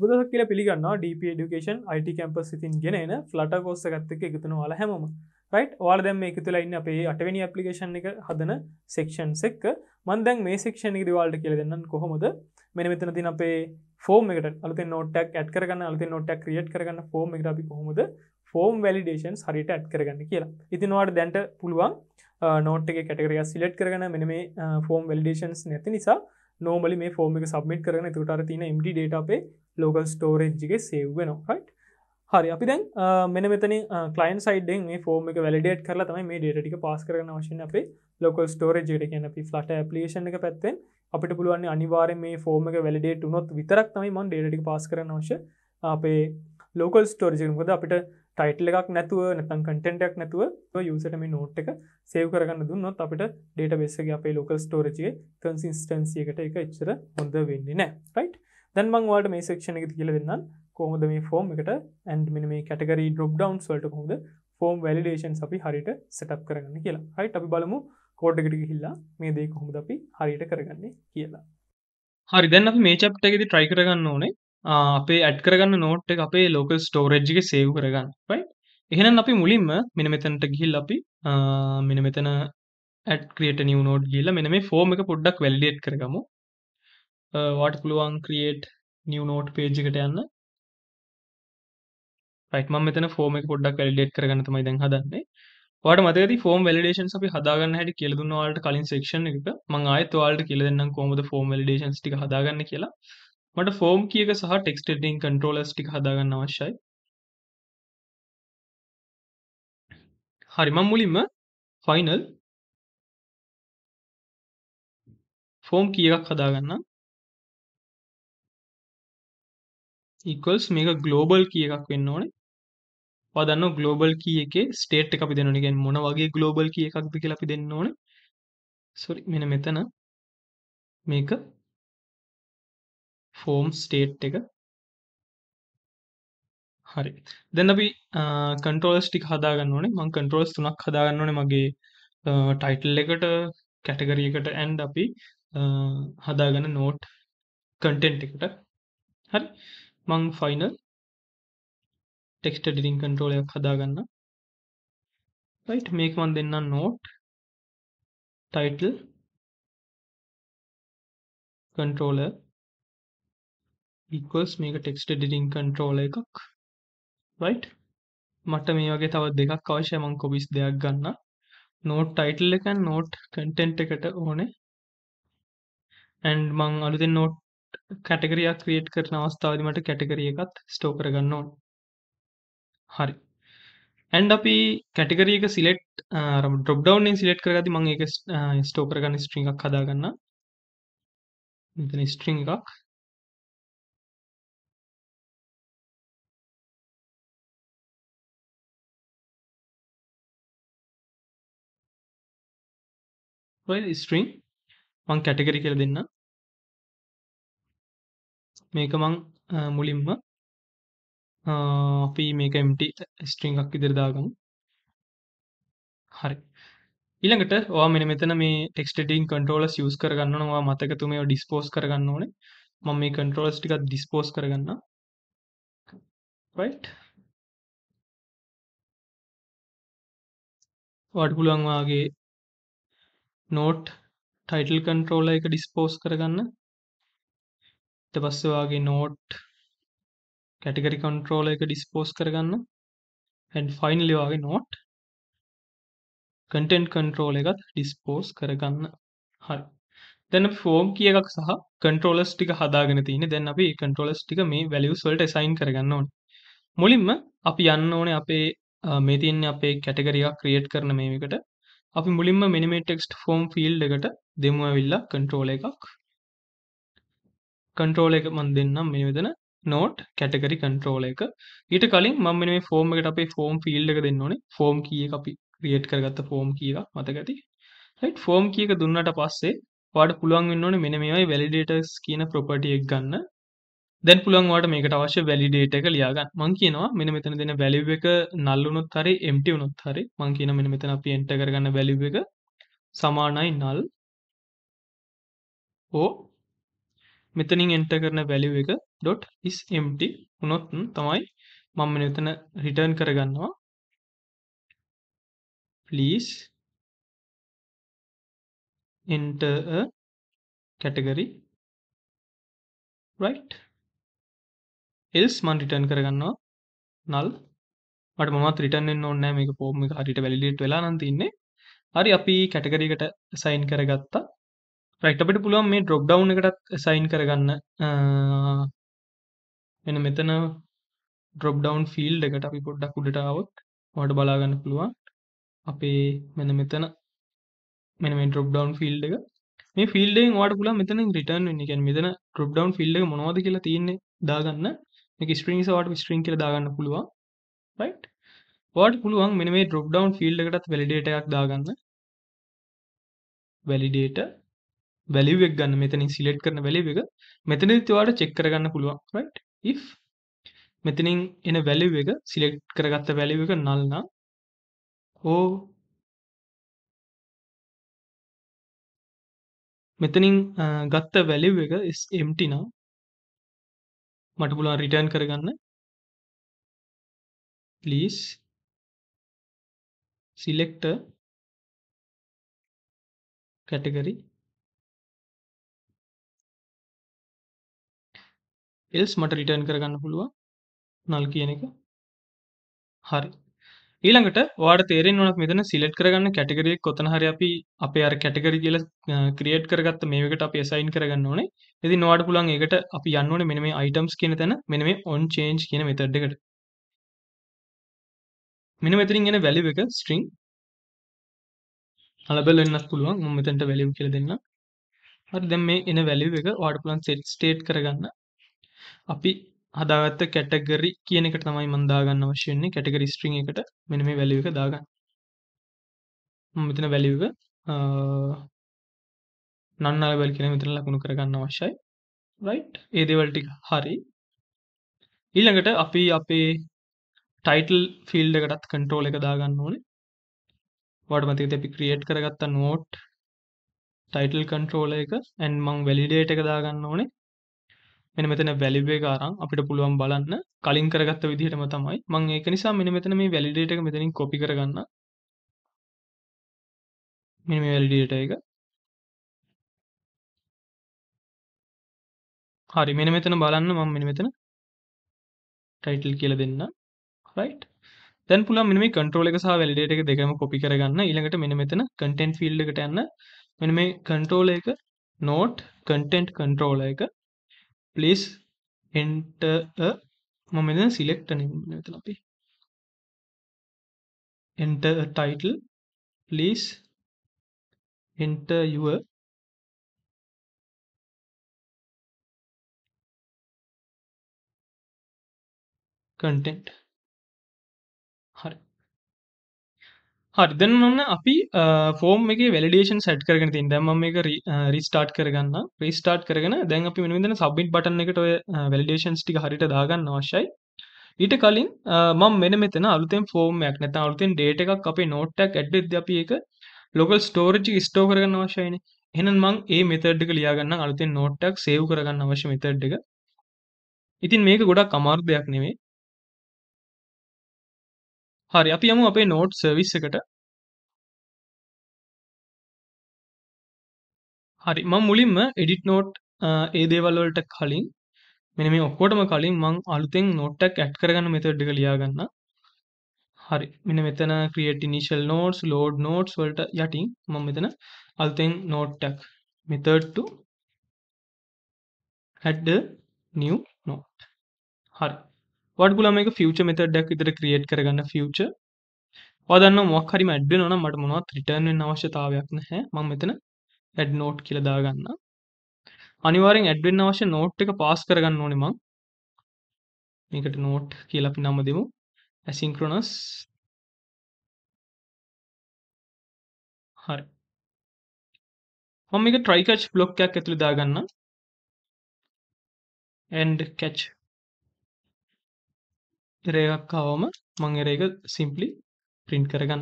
සුබ දවසක් කියලා පිළිගන්නවා DP Education IT campus ඉතින් ගෙන එන Flutter course එකත් එක්ක එකතු වෙන ඔයාලා හැමෝම. right ඔයාලා දැන් මේක තුල ඉන්නේ අපේ 8 වෙනි application එක හදන sections එක. මම දැන් මේ section එකේදී ඔයාලට කියලා දෙන්නම් කොහොමද මෙන්න මෙතන තියෙන අපේ form එකට අලුතෙන් note එකක් add කරගන්න අලුතෙන් note එකක් create කරගන්න form එකට අපි කොහොමද form validations හරියට add කරගන්න කියලා. ඉතින් ඔයාලට දැන්ට පුළුවන් note එකේ category එක select කරගෙන මෙන්න මේ form validations නැති නිසා normally මේ form එක submit කරගෙන එතකොට අර තියෙන empty data අපේ local storage එකේ save වෙනවා right හරි අපි දැන් මෙන්න මෙතන client side එකෙන් මේ form එක validate කරලා තමයි මේ data ටික pass කරගන්න අවශ්‍ය නැහැ අපේ local storage එකට කියන්නේ අපි Flutter application එක පැත්තෙන් අපිට පුළුවන් අනිවාර්යෙන් මේ form එක validate වුණොත් විතරක් තමයි මම data ටික pass කරන්න අවශ්‍ය අපේ local storage එකට මොකද අපිට title එකක් නැතුව නැත්නම් content එකක් නැතුව user ට මේ note එක save කරගන්න දුන්නොත් අපිට database එකේ අපේ local storage එකේ consistency එකට ඒක එච්චර හොඳ වෙන්නේ නැහැ right දැන් මම ඔයාලට මේ section එකේදී කියලා දෙන්නම් කොහොමද මේ form එකට and මෙන්න මේ category drop downs වලට කොහොමද form validations අපි හරියට setup කරගන්න කියලා right අපි බලමු code එකට ගිහිල්ලා මේ දේ කොහොමද අපි හරියට කරගන්නේ කියලා හරි දැන් අපි මේ chapter එකේදී try කරගන්න ඕනේ අපේ add කරගන්න note එක අපේ local storage එකේ save කරගන්න right එහෙනම් අපි මුලින්ම මෙන්න මෙතනට ගිහිල්ලා අපි මෙන්න මෙතන add create a new node ගිහිල්ලා මෙන්න මේ form එක පොඩ්ඩක් validate කරගමු ඔයාලට පුළුවන් create new node page එකට යන්න right මම මෙතන form එක පොඩ්ඩක් validate කරගන්න තමයි දැන් හදන්නේ ඔයාලට මතකද form validations අපි හදාගන්න හැටි කියලා දුන්නා ඔයාලට කලින් section එකක මම ආයෙත් ඔයාලට කියලා දෙන්නම් කොහොමද form validations ටික හදාගන්නේ කියලා මට form key එක සහ text editing controllers ටික හදාගන්න අවශ්‍යයි. හරි මම මුලින්ම final form key එකක් හදාගන්නම්. equals මේක global key එකක් වෙන්න ඕනේ. ඔයා දන්නවා global key එකේ state එක අපි දෙන්න ඕනේ. කියන්නේ මොන වගේ global key එකක්ද කියලා අපි දෙන්න ඕනේ. sorry මෙන්න මෙතන මේක form state එක හරි දැන් අපි controllers ටික හදාගන්න ඕනේ මම controllers තුනක් හදාගන්න ඕනේ මගේ title එකට category එකට and අපි හදාගන්න note content එකට හරි මම final text editing controller එකක් හදාගන්න right මේක මම දෙන්නම් note title controller equals මේක text editing controller එකක් right මට මේ වගේ තව දෙකක් අවශ්‍යයි මම copies දෙකක් ගන්න note title එක and note content එකට ඕනේ and මම අලුතෙන් note category එකක් create කරන අවස්ථාවේදී මට category එකත් store කරගන්න ඕනේ හරි and අපි category එක select drop down එකෙන් select කරගද්දි මම ඒක store කරගන්න string එකක් හදාගන්න මෙතන string එකක් right string මම category කියලා දෙන්න මේක මම මුලින්ම අපි මේක empty string එකක් විදිහට දාගමු හරි ඊළඟට ඔයා මෙන්න මෙතන මේ text editing controllers use කරගන්න ඕන ඔයා මතක තුමේ dispose කරගන්න ඕනේ මම මේ controllers ටිකක් dispose කරගන්න right ඔයාට පුළුවන් ඔයාගේ note title controller එක dispose කරගන්න ඊට පස්සේ ඔයාගේ note category controller එක dispose කරගන්න and finally ඔයාගේ note content controller එකත් dispose කරගන්න හරි දැන් අපි form key එකක් සහ controllers ටික හදාගෙන තියෙන්නේ දැන් අපි මේ controllers ටික මේ values වලට assign කරගන්න ඕනේ මුලින්ම අපි යන්න ඕනේ අපේ මේ තියෙන්නේ අපේ category එකක් create කරන මේකට අපි මුලින්ම මෙන්න මේ text form field එකට දෙමු ඇවිල්ලා control එකක් control එක මම දෙන්නම් මේ විදිහට note category control එක ඊට කලින් මම මෙන්න මේ form එකට අපේ form field එක දෙන්න ඕනේ form key එක අපි create කරගත්ත form key එකක් මතක ඇති right form key එක දුන්නාට පස්සේ ඔයාලට පුළුවන් වෙන්න ඕනේ මෙන්න මේවයි validators කියන property එක ගන්න දැන් පුළුවන් ඔයාලට මේකට අවශ්‍ය validate එක ලියා ගන්න මම කියනවා මෙන්න මෙතන දෙන value එක null වුණොත් හරි empty වුණොත් හරි මම කියනවා මෙන්න මෙතන අපි enter කරගන්න value එක සමානයි null or මෙතනින් enter කරන value එක dot is empty වුණොත් තමයි මම මෙතන return කරගන්නවා please enter a category right else මම return කරගන්නවා null මට මොනවත් return වෙන්න ඕනේ නැහැ මේක form එක හරියට validate වෙලා නම් තින්නේ හරි අපි category එකට assign කරගත්තා right අපිට පුළුවන් මේ drop down එකටත් assign කරගන්න මෙන්න මෙතන drop down field එකට අපි පොඩ්ඩක් උඩට ආවොත් ඔයාලට බලා ගන්න පුළුවන් අපේ මෙන්න මෙතන මෙන්න මේ drop down field එක මේ field එකෙන් ඔයාලට පුළුවන් මෙතනින් return වෙන්න. කියන්නේ මෙතන drop down field එක මොනවද කියලා තියෙන්නේ දාගන්න. මේක string එක ඔයාලට string කියලා දාගන්න පුළුවන්. right? ඔයාලට පුළුවන් මෙන්න මේ drop down field එකටත් validator එකක් දාගන්න. validator value එක ගන්න මෙතනින් select කරන value එක මෙතනදිත් ඔයාලට check කරගන්න පුළුවන්. right? if මෙතනින් එන value එක select කරගත්ත value එක null නම් ඕ මෙතනින් ගත්ත value එක is empty නම් මට පුළුවන් return කරගන්න please select a category else මට return කරගන්න පුළුවන් null කියන එක හරි ඊළඟට ඔයාලට තේරෙන්න ඕනත් මෙතන select කරගන්න category එක කොතන හරි අපි අපේ අර category කියලා create කරගත්ත මේවකට අපි assign කරගන්න ඕනේ ඉතින් ඔයාලට පුළුවන් ඒකට අපි යන්න ඕනේ මෙන්න මේ items කියන තැන මෙන්න මේ on change කියන method එකට මෙන්න මෙතනින් එන value එක string nullable වෙන්නත් පුළුවන් මම මෙතනට value කියලා දෙන්නම් හරි දැන් මේ එන value එක ඔයාලට පුළුවන් set state කරගන්න අපි හදාගත්ත category කියන එකට තමයි මම දාගන්න අවශ්‍ය වෙන්නේ category string එකට මෙන්න මේ value එක දාගන්න මම මෙතන value එක non nullable කියලා මෙතන ලකුණු කරගන්න අවශ්‍යයි right ඒ දේවල් ටික හරි ඊළඟට අපි අපේ title field එකටත් control එක දාගන්න ඕනේ ඔයාලට මතකද අපි create කරගත්ත note title controller එක and මම validate එක දාගන්න ඕනේ මෙන්න මෙතන value එක අරන් අපිට පුළුවන් බලන්න කලින් කරගත්ත විදිහටම තමයි මම ඒක නිසා මෙන්න මෙතන මේ validate එක මෙතනින් copy කරගන්න මෙන්න මේ validate එක හරි මෙන්න මෙතන බලන්න මම මෙන්න මෙතන title කියලා දෙන්න right දැන් පුළුවන් මෙන්න මේ control එක සහ validate එක දෙකම copy කරගන්න ඊළඟට මෙන්න මෙතන content field එකට යන්න මෙන්න මේ control එක note content controller එක please enter a මම මෙතන select නෙමෙයි මෙතන අපි enter a title please enter your content හරි හරි දැන් මොන අපි ෆෝම් එකේ වැලිඩේෂන් සෙට් කරගෙන තියෙන. දැන් මම මේක රීස්ටාර්ට් කරගන්න. රීස්ටාර්ට් කරගෙන දැන් අපි මෙන්න මෙතන සබ්මිට් බටන් එකට ඔය වැලිඩේෂන්ස් ටික හරියට දාගන්න අවශ්‍යයි. ඊට කලින් මම මෙන්න මෙතන අලුතෙන් ෆෝම් එකක් නැත්නම් අලුතෙන් ඩේටා එකක් අපේ නෝට් එකක් ඇඩ් වෙද්දී අපි ඒක local storage එකේ ස්ටෝර් කරගන්න අවශ්‍යයිනේ. එහෙනම් මම මේ මෙතඩ් එක ලියා ගන්නම් අලුතෙන් නෝට් එකක් සේව් කරගන්න අවශ්‍ය මෙතඩ් එක. ඉතින් මේක ගොඩක් අමාරු දෙයක් නෙමෙයි. හරි අපි යමු අපේ නෝට් සර්විස් එකට. හරි මම මුලින්ම edit note ඒ දේවල් වලට කලින් මෙන්න මේ ඔක්කොටම කලින් මම අලුතෙන් note එකක් add කරගන්න method එක ලියා ගන්න. හරි මෙන්න මෙතන create initial notes load notes වලට යටින් මම මෙතන අලුතෙන් note එකක් method to add a new note. හරි. ඔයාලට පුළුවන් මේක future method එකක් විතර create කරගන්න future. ඔයා දන්නවා මොකක් හරිම add වෙනවා නම් මට මොනවත් return වෙන්න අවශ්‍යතාවයක් නැහැ. මම මෙතන add note කියලා දාගන්න. අනිවාර්යෙන් add වෙන්න අවශ්‍ය note එක pass කරගන්න ඕනේ මම. මේකට note කියලා අපි නම දෙමු. asynchronous. හරි. මම මේක try catch block එකක් ඇතුලේ දාගන්න. and catch error එකක් ආවම මම error එක simply print කරගන්න.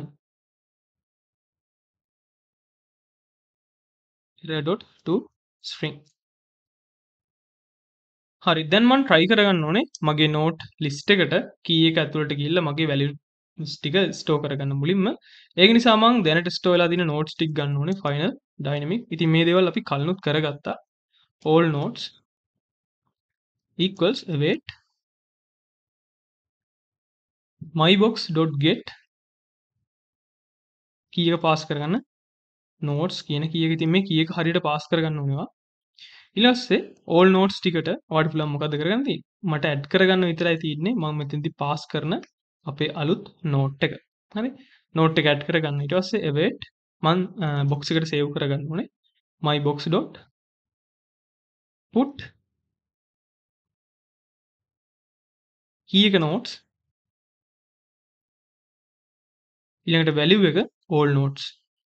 error.to string. හරි දැන් මම try කරගන්න ඕනේ මගේ note list එකට key එක ඇතුළට ගිහිල්ලා මගේ values ටික store කරගන්න මුලින්ම ඒක නිසා මම දැනට store වෙලා තියෙන notes ටික ගන්න ඕනේ final dynamic ඉතින් මේ දේවල් අපි කලිනුත් කරගත්තා all notes equals await mybox.get key එක pass කරගන්න notes කියන key එක ඉතින් මේ key එක හරියට pass කරගන්න ඕනවා ඊට පස්සේ all notes ටිකට ඔයාලට පුළුවන් මොකද කරගන්න තියෙන්නේ මට add කරගන්න විතරයි තියෙන්නේ මම මෙතනදී pass කරන අපේ අලුත් note එක හරි note එක add කරගන්න ඊට පස්සේ await මම box එකට save කරගන්න ඕනේ mybox.put key එක notes ඊළඟට value එක all notes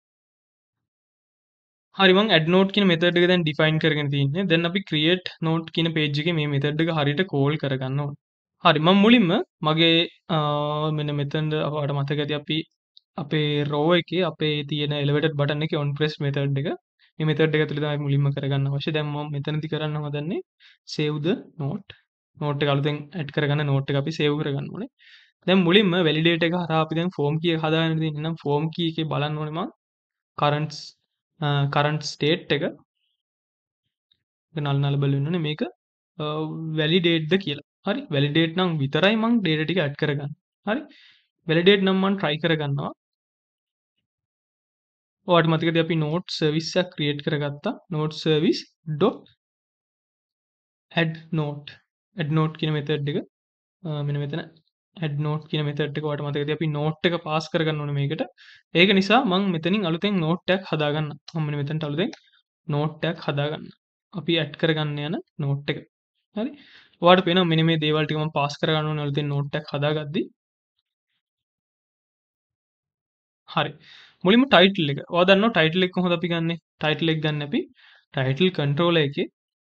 හරි මම add note කියන method එක දැන් define කරගෙන තියෙන්නේ දැන් අපි create note කියන page එකේ මේ method එක හරියට call කරගන්න ඕනේ හරි මම මුලින්ම මගේ මෙන්න මෙතනද ඔයාලට මතක ඇති අපි අපේ row එකේ අපේ තියෙන elevated button එකේ on press method එක මේ method එක ඇතුලේ තමයි මුලින්ම කරගන්න අවශ්‍ය. දැන් මම මෙතනදී කරන්න හදන්නේ save the note. note එක අලුතෙන් add කරගන්න note එක අපි save කරගන්න ඕනේ. දැන් මුලින්ම validate එක හරහා අපි දැන් form key එක හදාගෙන තියෙන්නේ. නම් form key එකේ බලන්න ඕනේ මම current state එක නල් නලබල් වෙන්න ඕනේ මේක validate ද කියලා. හරි validate නම් විතරයි මම data ටික add කරගන්නේ. හරි validate නම් මම try කරගන්නවා. ඔයාලට මතකද අපි node service එකක් create කරගත්තා. node service dot add note add note කියන method එක මෙන්න මෙතන add note කියන method එක ඔයාලට මතකද අපි note එක pass කරගන්න ඕනේ මේකට. ඒක නිසා මම මෙතනින් අලුතෙන් note එකක් හදාගන්න. මම මෙන්න මෙතනට අලුතෙන් note එකක් හදාගන්න. අපි add කරගන්න යන note එක. හරි. ඔයාලට පේනවා මෙන්න මේ දේවල් ටික මම pass කරගන්න ඕනේ අලුතෙන් note එකක් හදාගද්දි. හරි. මුලින්ම title එක. ඔයා දන්නවා title එක කොහොමද අපි ගන්නෙ? title එක ගන්න අපි title controller එකේ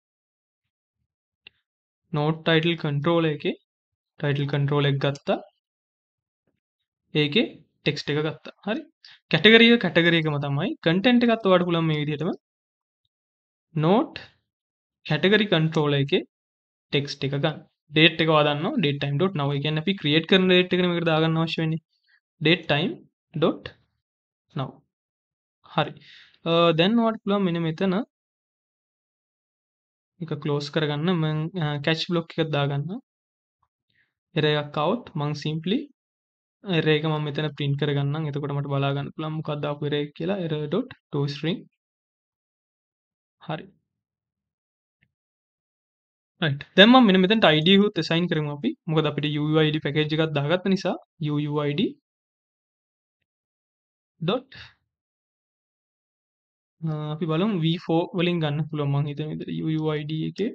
note title controller එකේ title controller එක ගත්තා. ඒකේ text එක ගත්තා. හරි. category එකම තමයි. content එකත් ඔයාලට පුළුවන් මේ විදිහටම note category controller එකේ text එක ගන්න. date එක ඔයා දන්නවා datetime.now. ඒ කියන්නේ අපි create කරන date එකනේ මේකට දාගන්න අවශ්‍ය වෙන්නේ. datetime.now. හරි. දැන් ඔයාලට පුළුවන් මෙන්න මෙතන එක ක්ලෝස් කරගන්න මම catch block එකක් දාගන්න. error එකක් આવොත් මම simply error එක මම මෙතන print කරගන්නම්. එතකොට මට බලා ගන්න පුළුවන් මොකක්ද ආපු error එක කියලා error.toString. හරි. right. දැන් මම මෙන්න මෙතනට id එකකුත් assign කරමු අපි. මොකද අපිට UUID package එකක් දාගත්ත නිසා UUID dot අපි බලමු v4 වලින් ගන්න පුළුවන් මම හිතන විදිහට UUID එකේ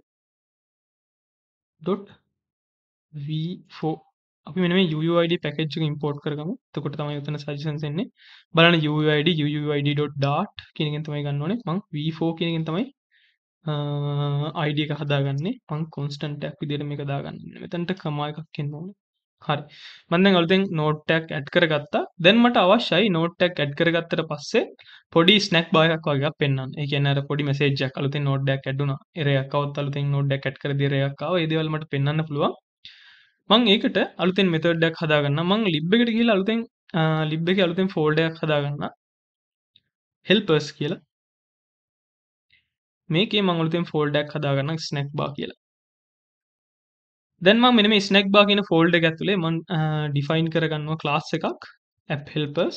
dot v4 අපි මෙන්න මේ UUID package එක import කරගමු. එතකොට තමයි උතන suggestions එන්නේ. බලන්න UUID.dart කියන එකෙන් තමයි ගන්න ඕනේ. මම v4 කියන එකෙන් තමයි id එක හදාගන්නේ. මම constant එකක් විදිහට මේක දාගන්නේ. මෙතනට comma එකක් එන්න ඕනේ. හරි. මම දැන් අලුතෙන් note එකක් add කරගත්තා. දැන් මට අවශ්‍යයි note එකක් add කරගත්තට පස්සේ පොඩි snack bar එකක් වගේ එකක් පෙන්වන්න. ඒ කියන්නේ අර පොඩි message එකක් අලුතෙන් note එකක් add වුණා. error එකක් આવත් අලුතෙන් note එකක් add කරදී error එකක් ආවා. ඒ දේවල් මට පෙන්වන්න පුළුවන්. මම ඒකට අලුතෙන් method එකක් හදාගන්නම්. මම lib එකට ගිහලා අලුතෙන් lib එකේ අලුතෙන් folder එකක් හදාගන්නම්. helpers කියලා. මේකේ මම අලුතෙන් folder එකක් හදාගන්නම් snack bar කියලා. දැන් මම මෙන්න මේ snack bar කියන folder එක ඇතුලේ මම define කරගන්නවා class එකක් app helpers.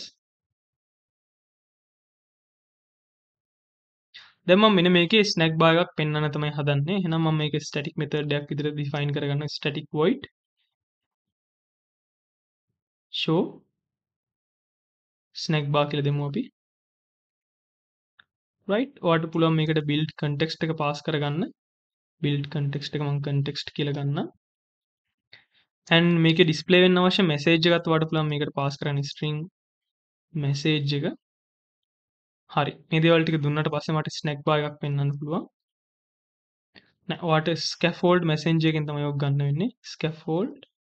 දැන් මම මෙන්න මේකේ snack bar එකක් පෙන්වන්න තමයි හදන්නේ. එහෙනම් මම මේකේ static method එකක් විදිහට define කරගන්නවා static void show snack bar කියලා දෙමු අපි. right ඔයාලට පුළුවන් මේකට build context එක pass කරගන්න. build context එක මම context කියලා ගන්නම්. and මේකේ display වෙන්න අවශ්‍ය message එකත් ඔයාලට පුළුවන් මේකට pass කරන්න string message එක. හරි. මේ දේවල් ටික දුන්නාට පස්සේ මට snack bar එකක් පෙන්වන්න පුළුවන්. නෑ ඔයාලට scaffold messenger එකෙන් තමයි ඔක ගන්න වෙන්නේ. scaffold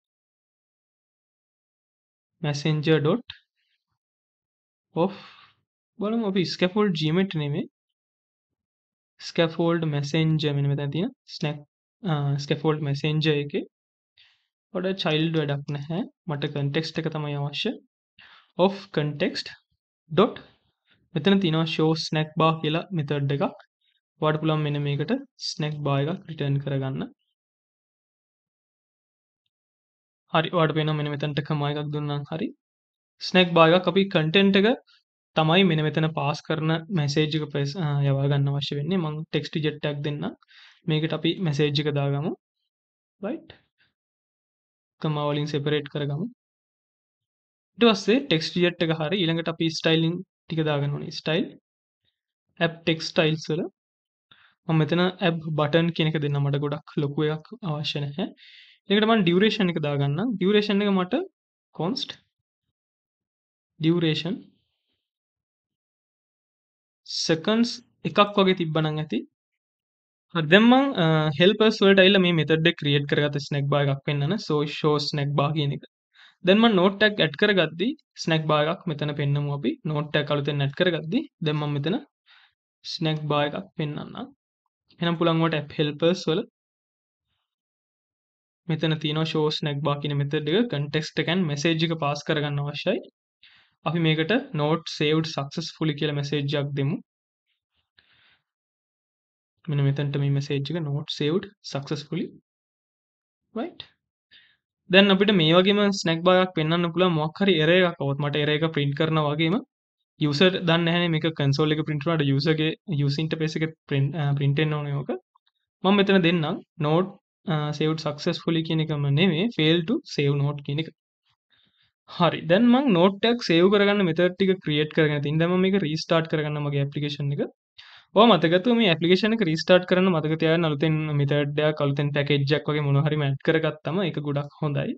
messenger dot of බලමු අපි scaffold geometry නෙමෙයි scaffold messenger මෙන්න මෙතන තියෙන snack ස්කැෆෝල්ඩ් මැසෙන්ජර් එකේ වඩා චයිල්ඩ් වැඩක් නැහැ. මට context එක තමයි අවශ්‍ය. of context dot මෙතන තියෙනවා show snack bar කියලා method එකක්. ඔයාලට පුළුවන් මෙන්න මේකට snack bar එකක් return කරගන්න. හරි ඔයාලට පේනවා මෙන්න මෙතනට comma එකක් දුන්නාම හරි. snack bar එකක් අපි content එක තමයි මෙන්න මෙතන පාස් කරන message එක යවා ගන්න අවශ්‍ය වෙන්නේ. මම text jet tag දෙන්නම්. මේකට අපි message එක දාගමු. right comma වලින් separate කරගමු. ඊට පස්සේ text jet එක හරි ඊළඟට අපි styling ටික දාගන්න ඕනේ. style app text styles වල මම මෙතන app button කියන එක දෙන්න මට ගොඩක් ලොකු එකක් අවශ්‍ය නැහැ. ඊළඟට මම duration එක දාගන්නම්. duration එක මට const duration seconds එකක් වගේ තිබ්බනම් ඇති. හරි දැන් මම helpers වලට ඇවිල්ලා මේ method එක create කරගත්ත snack bar එකක් පෙන්නන show snack bar කියන එක. දැන් මම note tag add කරගද්දි snack bar එකක් මෙතන පෙන්නමු අපි. note tag අලුතෙන් add කරගද්දි දැන් මම මෙතන snack bar එකක් පෙන්නන්නම්. එහෙනම් පුළුවන් වට app helpers වල මෙතන තියෙනවා show snack bar කියන method එක context එකෙන් message එක pass කරගන්න අවශ්‍යයි. අපි මේකට note saved successfully කියලා message එකක් දෙමු. මෙන්න මෙතනට මේ message එක note saved successfully. right දැන් අපිට මේ වගේම snack bar එකක් පෙන්වන්න පුළුවන් මොකක් හරි error එකක් આવොත් මට error එක print කරනවා වගේම user දන්නේ නැහැනේ මේක console එකේ print වුණාට user ගේ user interface එකේ print වෙන්න ඕනේ ඕක. මම මෙතන දෙන්නම් note saved successfully කියන එකම නෙමෙයි fail to save note කියන එක. හරි දැන් මම note එකක් save කරගන්න method ටික create කරගෙන තින් දැන් මම මේක restart කරගන්න මගේ application එක. ඔයා මතකද මේ application එක restart කරන්න මතක තියාගන්න අලුතෙන් method එකක් අලුතෙන් package එකක් වගේ මොනවා හරි add කරගත්තම ඒක ගොඩක් හොඳයි.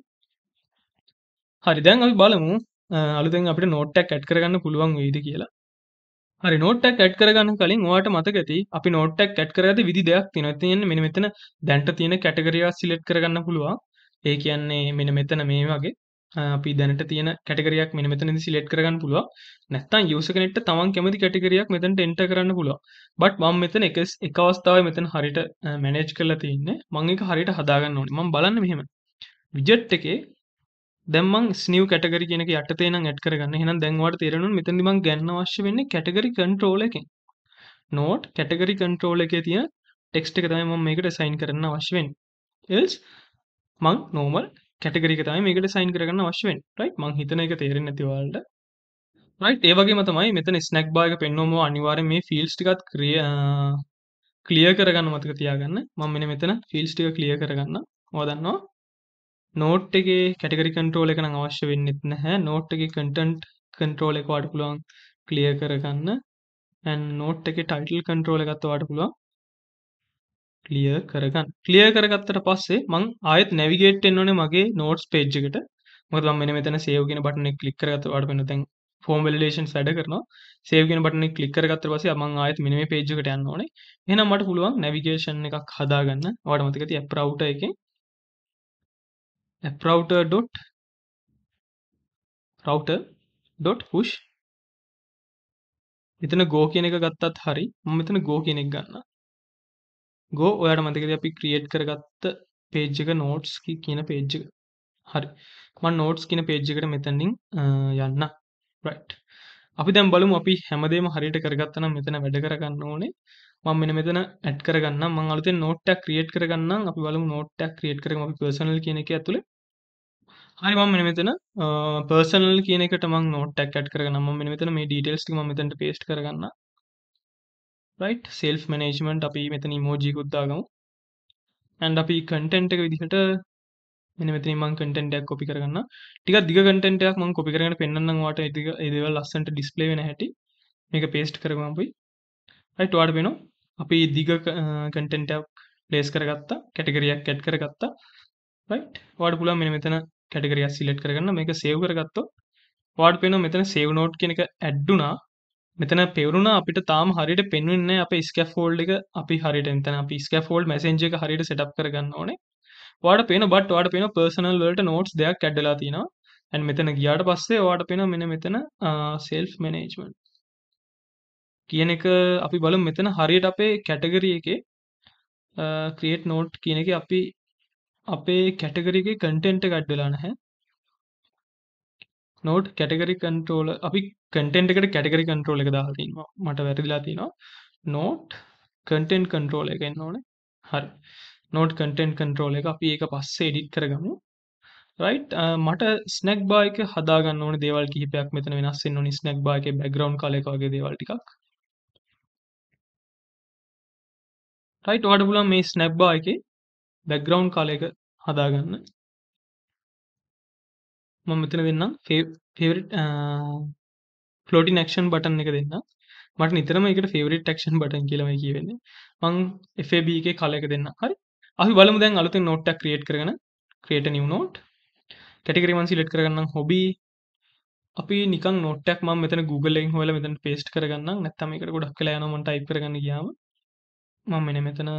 හරි දැන් අපි බලමු අලුතෙන් අපිට note එකක් add කරගන්න පුළුවන් වෙයිද කියලා. හරි note එකක් add කරගන්න කලින් ඔයාලට මතක ඇති අපි note එකක් add කරගත්තේ විදි දෙකක් තියෙනවා. ඒ කියන්නේ මෙන්න මෙතන දැන්ට තියෙන category එක select කරගන්න පුළුවන්. ඒ කියන්නේ මෙන්න මෙතන මේ වගේ අපි දැනට තියෙන category එකක් මෙන්න මෙතනදී select කරගන්න පුළුවන්. නැත්නම් user කෙනෙක්ට තමන් කැමති category එකක් මෙතනට enter කරන්න පුළුවන්. but මම මෙතන එක අවස්ථාවේ මෙතන හරියට manage කරලා තියෙන්නේ. මම ඒක හරියට හදාගන්න ඕනේ. මම බලන්න මෙහෙම. widget එකේ දැන් මං new category කියන එක යටතේ නම් add කරගන්න. එහෙනම් දැන් ඔයාලට තේරෙනවා මෙතනදී මං ගන්න අවශ්‍ය වෙන්නේ category control එකෙන්. note category control එකේ තියෙන text එක තමයි මම මේකට assign කරන්න අවශ්‍ය වෙන්නේ. else මං normal category එක තමයි මේකට assign කරගන්න අවශ්‍ය වෙන්නේ. right මං හිතන එක තේරෙන්නේ නැති ඔයාලට. right ඒ වගේම තමයි මෙතන snack bar එක පෙන්වුවම අනිවාර්යෙන් මේ fields ටිකත් clear කරගන්න මතක තියාගන්න. මම මෙතන fields ටික clear කරගන්න. ඔයා දන්නවා note එකේ category control එක නම් අවශ්‍ය වෙන්නේ නැහැ. note එකේ content control එක ඔයාලට පුළුවන් clear කරගන්න. and note එකේ title control එකත් ඔයාලට පුළුවන් clear කරගන්න. clear කරගත්තට පස්සේ මම ආයෙත් navigate වෙන්න ඕනේ මගේ notes page එකට. මොකද මම මෙන්න මෙතන save කියන button එක click කරගත්ත ඔයාලට වෙන දැන් form validations වැඩ කරනවා. save කියන button එක click කරගත්තට පස්සේ මම ආයෙත් මෙන්න මේ page එකට යන්න ඕනේ. එහෙනම් මට පුළුවන් navigation එකක් හදාගන්න. ඔයාලට මතක ඇති app router එකෙන් app router.push මෙතන go කියන එක ගත්තත් හරි මම මෙතන go කියන එක ගන්නවා. go ඔයාලට මතකද අපි create කරගත්ත page එක notes කියන page එක. හරි. මම notes කියන page එකට මෙතනින් යන්න. right. අපි දැන් බලමු අපි හැමදේම හරියට කරගත්තා නම් මෙතන වැඩ කරගන්න ඕනේ. මම මෙතන add කරගන්නම්. මම අලුතෙන් note එකක් create කරගන්නම්. අපි බලමු note එකක් create කරගමු අපි personal කියන එකේ ඇතුලේ. හරි මම මෙතන personal කියන එකට මම note එකක් add කරගන්නම්. මම මෙතන මේ details ටික මම මෙතනට paste කරගන්නම්. right self management අපි මෙතන emoji එකක් දාගමු. and අපි content එක විදිහට මෙන්න මෙතනින් මම content එකක් copy කරගන්නම්. ටිකක් දිග content එකක් මම copy කරගෙන පෙන්නන්නම් ඔයාලට ඒ දේවල් ලස්සනට display වෙන හැටි. මේක paste කරගමු අපි. right ඔයාලට වෙනවා අපි දිග content එකක් place කරගත්තා. category එකක් add කරගත්තා. right ඔයාලට පුළුවන් මෙන්න මෙතන category එක select කරගන්න මේක save කරගත්තොත් ඔයාලට පේනවා මෙතන save note කියන එක add වුණා. මෙතන පෙවරුණා අපිට තාම හරියට පෙන්වෙන්නේ නැහැ අපේ scaffold එක අපි හරියට මෙතන අපි scaffold messenger එක හරියට setup කරගන්න ඕනේ. ඔයාලට පේනවා but ඔයාලට පේනවා personal වලට notes දෙකක් add වෙලා තියෙනවා. and මෙතන ගියාට පස්සේ ඔයාලට පේනවා මෙන්න මෙතන self management කියන එක අපි බලමු මෙතන හරියට අපේ category එකේ ක්‍රියේට් නෝට් කියන එකේ අපි අපේ කැටගරි එකේ කන්ටෙන්ට් එක ඇඩ් වෙලා නැහැ. නෝට් කැටගරි කන්ට්‍රෝලර් අපි කන්ටෙන්ට් එකට කැටගරි කන්ට්‍රෝල් එක දාලා තියෙනවා. මට වැරදිලා තියෙනවා. නෝට් කන්ටෙන්ට් කන්ට්‍රෝල් එක එන්න ඕනේ. හරි. නෝට් කන්ටෙන්ට් කන්ට්‍රෝල් එක අපි ඒක පස්සේ එඩිට් කරගමු. රයිට්. මට ස්නැක් බාර් එක හදාගන්න ඕනේ දේවල් කිහිපයක් මෙතන වෙනස් වෙන්න ඕනේ. ස්නැක් බාර් එකේ බෑග්ග්‍රවුන්ඩ් කලර් එක වගේ දේවල් ටිකක්. රයිට්. ඔයාලට පුළුවන් මේ ස්නැක් බාර් එකේ බෑග්ග්‍රවුන්ඩ් කලර් එක හදාගන්න. මම මෙතන දෙන්නම් ෆේවරිට් ෆ්ලෝටින් ඇක්ෂන් බටන් එක දෙන්නම්. මට නිතරම ඒකට ෆේවරිට් ඇක්ෂන් බටන් කියලාමයි කියවෙන්නේ. මං FAB එකේ කලර් එක දෙන්නම්. හරි. අපි බලමු දැන් අලුතෙන් නෝට් එකක් ක්‍රියේට් කරගෙන create a new note. category one select කරගන්නම් hobby. අපි නිකන් නෝට් එකක් මම මෙතන Google එකෙන් හොයලා මෙතන paste කරගන්නම්. නැත්නම් මේකට ගොඩක් වෙලා යනවා මම type කරගන්න ගියාම. මම මෙන්න මෙතන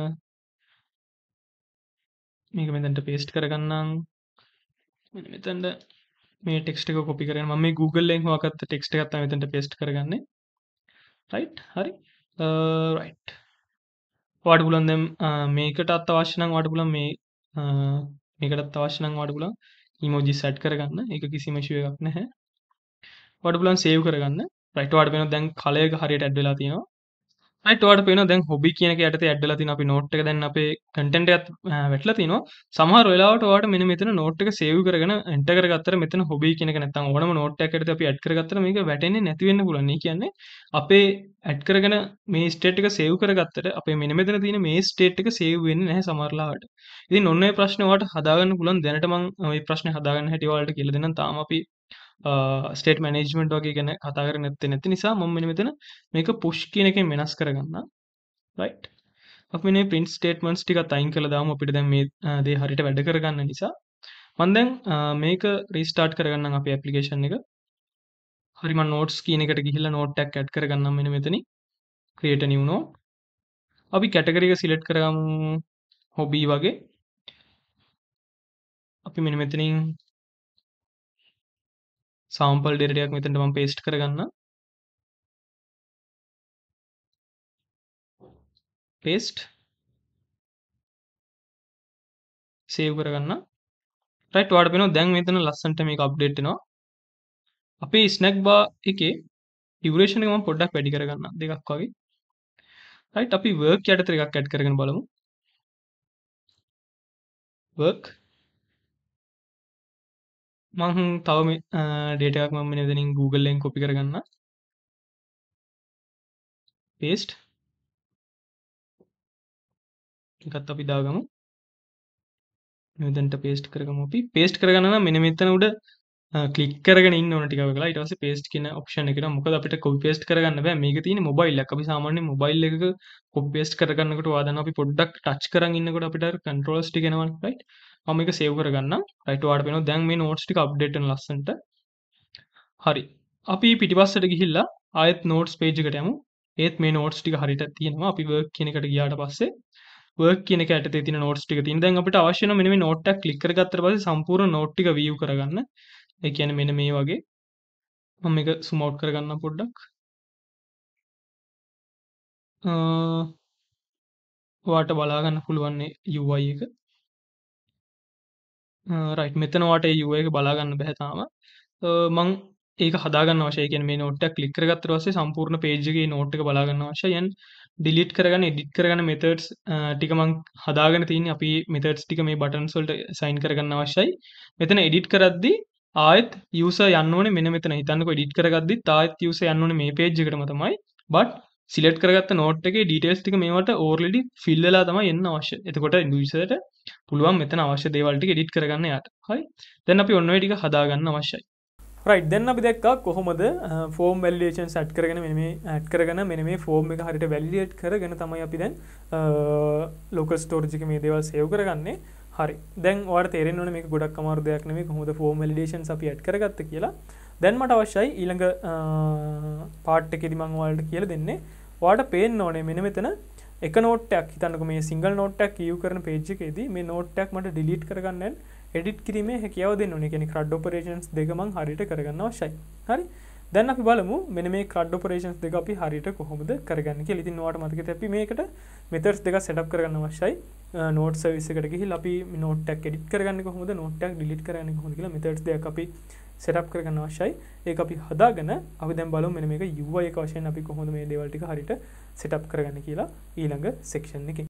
මේක මෙතනට paste කරගන්නම්. මෙන්න මෙතනට මේ text එක copy කරගෙන මම මේ Google එකෙන් හොයාගත්ත text එකක් තමයි මෙතනට paste කරගන්නේ. right හරි. right. ඔයාලට පුළුවන් දැන් මේකටත් අවශ්‍ය නම් ඔයාලට පුළුවන් මේ මේකටත් අවශ්‍ය නම් ඔයාලට පුළුවන් emojis add කරගන්න. ඒක කිසිම issue එකක් නැහැ. ඔයාලට පුළුවන් save කරගන්න. right ඔයාලට වෙනවා දැන් color එක හරියට add වෙලා තියෙනවා. right ඔයාලට පේනවා දැන් hobby කියන එක යටතේ add වෙලා තියෙනවා. අපි note එක දැන් අපේ content එකත් වැටලා තිනවා. සමහර වෙලාවට ඔයාලට මෙන්න මෙතන note එක save කරගෙන enter කරගත්තට මෙතන hobby කියන එක නැත්නම් ඕනම note එකක් යටතේ අපි add කරගත්තට මේක වැටෙන්නේ නැති වෙන්න පුළුවන්. ඒ කියන්නේ අපේ add කරගෙන මේ state එක save කරගත්තට අපේ මෙන්න මෙතන තියෙන මේ state එක save වෙන්නේ නැහැ සමහර ලාවට. ඉතින් ඔන්න ඔය ප්‍රශ්නේ ඔයාලට හදාගන්න පුළුවන්. දැනට මම ওই ප්‍රශ්නේ හදාගන්න හැටි ඔයාලට කියලා දෙන්නම්. තාම අපි ස්ටේට් මැනේජ්මන්ට් වගේ ගැන කතා කරන්නේ නැති නිසා මම මෙන්න මෙතන මේක push කියන එකෙන් වෙනස් කරගන්නම්. right. අපි මේ print statements ටිකත් අයින් කරලා දාමු. අපිට දැන් මේ දේ හරියට වැඩ කරගන්න නිසා. මම දැන් මේක restart කරගන්නම් අපේ application එක. හරි මම notes කියන එකට ගිහිල්ලා note එකක් add කරගන්නම් මෙන්න මෙතනින්. create a new note. අපි category එක select කරගමු hobby වගේ. අපි මෙන්න මෙතනින් sample data එකක් මෙතනට මම paste කරගන්නම්. paste save කරගන්න. right ඔයාලට පේනවා දැන් මෙතන ලස්සනට මේක අප්ඩේට් වෙනවා. අපේ snack bar එකේ duration එක මම පොඩ්ඩක් වැඩි කරගන්නම් දෙකක් වගේ. right අපි work යටතේ එකක් add කරගෙන බලමු. work මම තව මේ data එකක් මම මෙතනින් Google එකෙන් copy කරගන්න. paste එකත් අපි දාගමු. මෙතනට paste කරගමු අපි. paste කරගන්න නම් මෙන්න මෙතන උඩ ක්ලික් කරගෙන ඉන්න ඕන ටික වෙලා ඊට පස්සේ paste කියන option එකට මොකද අපිට copy paste කරගන්න බෑ මේක තියෙන්නේ mobile එකක් අපි සාමාන්‍යයෙන් mobile එකක copy paste කරගන්නකොට ඔයා දන්නවා අපි පොඩ්ඩක් touch කරන් ඉන්නකොට අපිට අර controls ටික එනවනේ right මම මේක save කරගන්නම් right ඔයාලට පේනවා දැන් මේ notes ටික update වෙන ලස්සනට හරි අපි පිටිපස්සට ගිහිල්ලා ආයෙත් notes page එකට යමු ඒත් මේ notes ටික හරියට තියෙනවා අපි work කියන එකට ගියාට පස්සේ work කියන එක යටතේ තියෙන notes ටික තියෙන දැන් අපිට අවශ්‍ය වෙන මෙන්න මේ note එක click කරගත්තට පස්සේ සම්පූර්ණ note ටික view කරගන්න ඒ කියන්නේ මෙන්න මේ වගේ මම මේක zoom out කරගන්නම් පොඩ්ඩක් ඔයාට බලා ගන්න පුළුවන් UI එක right මෙතන ඔයාට ඒ UI එක බලා ගන්න බෑ තාම මම ඒක හදා ගන්න අවශ්‍යයි කියන්නේ මේ note එක click කරගත්තට පස්සේ සම්පූර්ණ page එකේ note එක බලා ගන්න අවශ්‍යයි and delete කරගන්න edit කරගන්න methods ටික මම හදාගෙන තියෙන්නේ අපි methods ටික මේ buttons වලට assign කරගන්න අවශ්‍යයි මෙතන edit කරද්දී ආයෙත් user යන්න ඕනේ මෙන්න මෙතන හිතන්නකෝ edit කරගද්දිත් ආයෙත් user යන්න ඕනේ මේ page එකටම තමයි but select කරගත්ත note එකේ details ටික මේවට already fill වෙලා තමයි එන්න අවශ්‍ය. එතකොට userට පුළුවන් මෙතන අවශ්‍ය දේවල් ටික edit කරගන්න යාට. හරි. දැන් අපි ඔන්න ඔය ටික හදා ගන්න අවශ්‍යයි. right දැන් අපි දැක්කා කොහොමද form validations add කරගෙන මෙන්න මේ add කරගෙන මෙන්න මේ form එක හරියට validate කරගෙන තමයි අපි දැන් local storage එකේ මේ දේවල් save කරගන්නේ. හරි දැන් ඔයාලට තේරෙන්න ඕනේ මේක ගොඩක් අමාරු දෙයක් නෙමෙයි කොහොමද form validations අපි add කරගත්ත කියලා. දැන් මට අවශ්‍යයි ඊළඟ part එකේදී මම ඔයාලට කියලා දෙන්නේ. ඔයාලට පේන්න ඕනේ මෙන්න මෙතන එක note එකක් හිතන්නකෝ මේ single note එකක් view කරන page එකේදී මේ note එකක් මට delete කරගන්න edit කිරීමේ හැකියාව දෙන්න ඕනේ. ඒ කියන්නේ CRUD operations දෙක මම හරියට කරගන්න අවශ්‍යයි. හරි. දැන් අපි බලමු මෙන්න මේ CRUD operations දෙක අපි හරියට කොහොමද කරගන්නේ කියලා. ඉතින් ඔයාලට මතක ඇති අපි මේකට methods දෙකක් setup කරගන්න අවශ්‍යයි. node service එකට ගිහිල්ලා අපි node tag edit කරගන්නේ කොහොමද, node tag delete කරගන්නේ කොහොමද කියලා methods දෙකක් අපි setup කරගන්න අවශ්‍යයි. ඒක අපි හදාගෙන අපි දැන් බලමු මෙන්න මේක UI එක වශයෙන් අපි කොහොමද මේ දේවල් ටික හරියට setup කරගන්නේ කියලා ඊළඟ section එකේ.